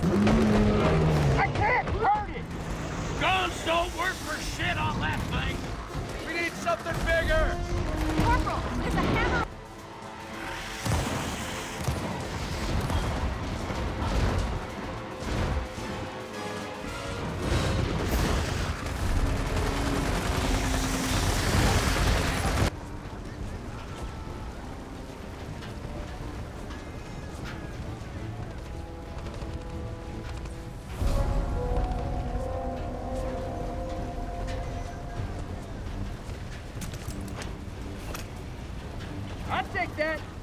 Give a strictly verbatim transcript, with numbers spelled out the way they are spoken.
I can't hurt it! Guns don't work for shit on that thing! We need something bigger! Corporal, there's a hammer! I'll take that.